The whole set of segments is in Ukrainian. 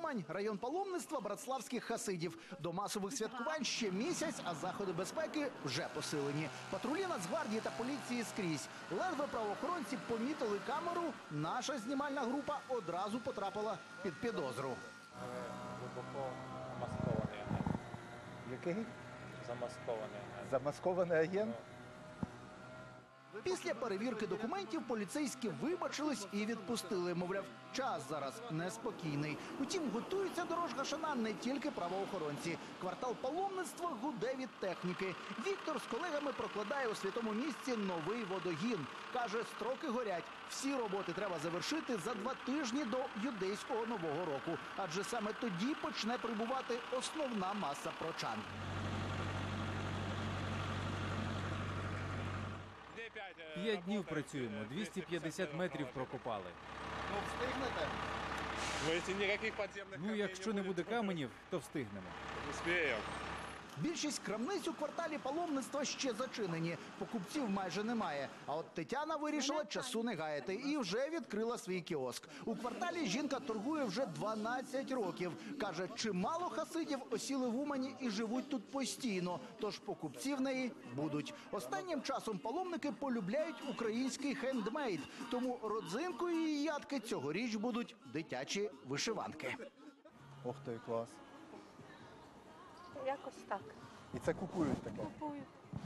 Умань – район паломництва братславських хасидів. До масових святкувань ще місяць, а заходи безпеки вже посилені. Патрулі Нацгвардії та поліції скрізь. Ледве правоохоронці помітили камеру, наша знімальна група одразу потрапила під підозру. Глибоко замаскований агент. Який? Замаскований агент. Замаскований агент? Після перевірки документів поліцейські вибачились і відпустили. Мовляв, час зараз неспокійний. Утім, готуються до Рош-га-Шана не тільки правоохоронці. Квартал паломництва гуде від техніки. Віктор з колегами прокладає у святому місці новий водогін. Каже, строки горять. Всі роботи треба завершити за 2 тижні до юдейського Нового року. Адже саме тоді почне прибувати основна маса прочан. 5 днів працюємо, 250 метрів прокопали. Ну, встигнете? Ну, якщо не буде каменів, то встигнемо. Більшість крамниць у кварталі паломництва ще зачинені. Покупців майже немає. А от Тетяна вирішила часу не гаяти і вже відкрила свій кіоск. У кварталі жінка торгує вже 12 років. Каже, чимало хасидів осіли в Умані і живуть тут постійно. Тож покупці в неї будуть. Останнім часом паломники полюбляють український хендмейд. Тому родзинкою її ядки цьогоріч будуть дитячі вишиванки. Ох ти, клас. Якось так. І це купують таке? Купують.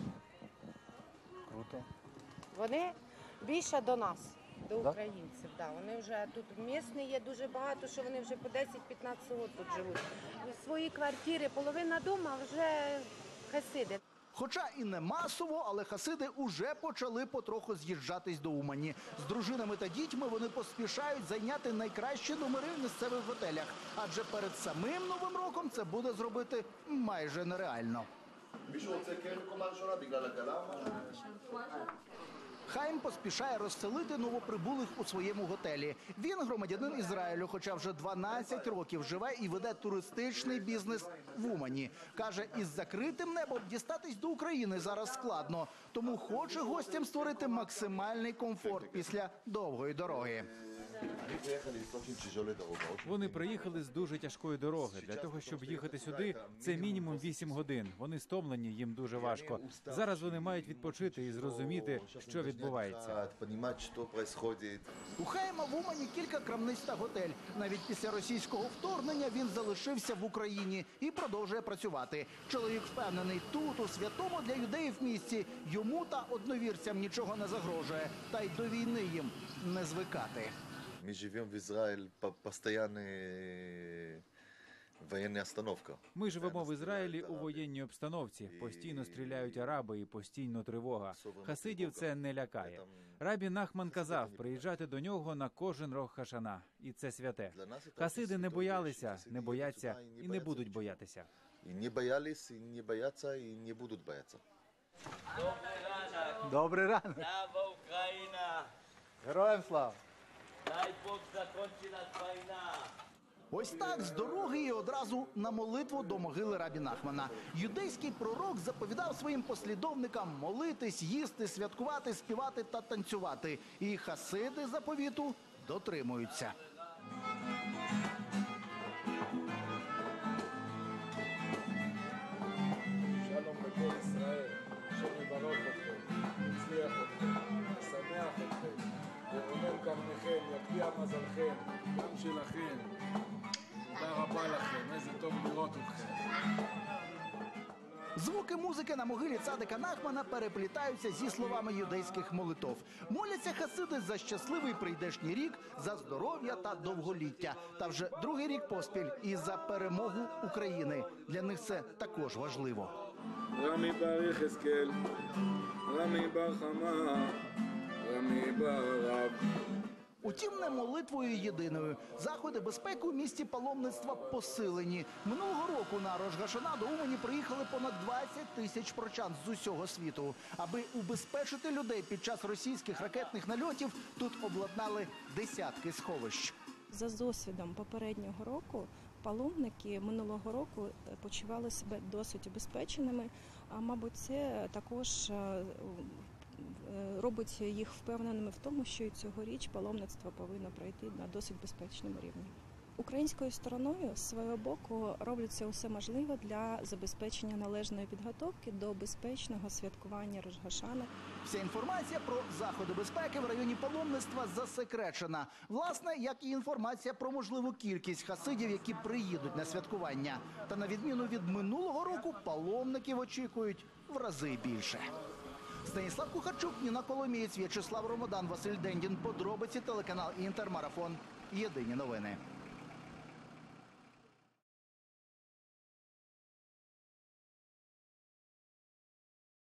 Круто. Вони більше до нас, до Да? українців. Да. Вони вже тут місні є дуже багато, що вони вже по 10-15 років тут живуть. Свої квартири, половина дому вже хасиди. Хоча і не масово, але хасиди уже почали потроху з'їжджатись до Умані. З дружинами та дітьми вони поспішають зайняти найкращі номери в місцевих готелях. Адже перед самим Новим роком це буде зробити майже нереально. Хайм поспішає розселити новоприбулих у своєму готелі. Він громадянин Ізраїлю, хоча вже 12 років живе і веде туристичний бізнес в Умані. Каже, із закритим небом дістатись до України зараз складно. Тому хоче гостям створити максимальний комфорт після довгої дороги. Вони приїхали з дуже тяжкої дороги. Для того, щоб їхати сюди, це мінімум 8 годин. Вони стомлені, їм дуже важко. Зараз вони мають відпочити і зрозуміти, що відбувається. У Хайма в Умані кілька крамниць та готель. Навіть після російського вторгнення він залишився в Україні і продовжує працювати. Чоловік впевнений, тут, у святому для юдеїв місці, йому та одновірцям нічого не загрожує. Та й до війни їм не звикати. Мы живем в Израиле, постоянная военная остановка. Ми живемо в Ізраїлі у воєнній обстановці. Постійно стріляють араби і постійно тривога. Хасидів це не лякає. Рабі Нахман казав, приїжджати до нього на кожен Рош-га-Шана. І це святе. Хасиди не боялися, не бояться і не будуть боятися. И не боялись, и не боятся, и не будут бояться. Добрий ранок. Слава Україна! Героям слава. Дай Бог закінчилась війна! Ось так з дороги і одразу на молитву до могили рабі Нахмана. Юдейський пророк заповідав своїм послідовникам молитись, їсти, святкувати, співати та танцювати. І хасиди заповіту дотримуються. שלום לכל ישראל, השם יברך אתכם, יצליח אתכם, ישמח אתכם, ירומם קרניכם, יגדיע מזלכם, גם שלכם. תודה רבה לכם, איזה טוב לראות אתכם. Звуки музики на могилі цадика Нахмана переплітаються зі словами юдейських молитов. Моляться хасиди за щасливий прийдешній рік, за здоров'я та довголіття. Та вже другий рік поспіль і за перемогу України. Для них це також важливо. רמי בר יחזקאל, רמי בר חמה, רמי בר רב. Утім, не молитвою єдиною. Заходи безпеки у місті паломництва посилені. Минулого року на Рош-га-Шана до Умані приїхали понад 20 тисяч прочан з усього світу. Аби убезпечити людей під час російських ракетних нальотів, тут обладнали десятки сховищ. За досвідом попереднього року паломники минулого року почували себе досить убезпеченими, а мабуть це також робить їх впевненими в тому, що і цьогоріч паломництво повинно пройти на досить безпечному рівні. Українською стороною з свого боку робиться усе можливе для забезпечення належної підготовки до безпечного святкування Рош га-Шана. Вся інформація про заходи безпеки в районі паломництва засекречена. Власне, як і інформація про можливу кількість хасидів, які приїдуть на святкування. Та на відміну від минулого року, паломників очікують в рази більше. Станіслав Кухарчук, Ніна Коломієць, В'ячеслав Ромодан, Василь Дендін. Подробиці, телеканал «Інтермарафон». Єдині новини.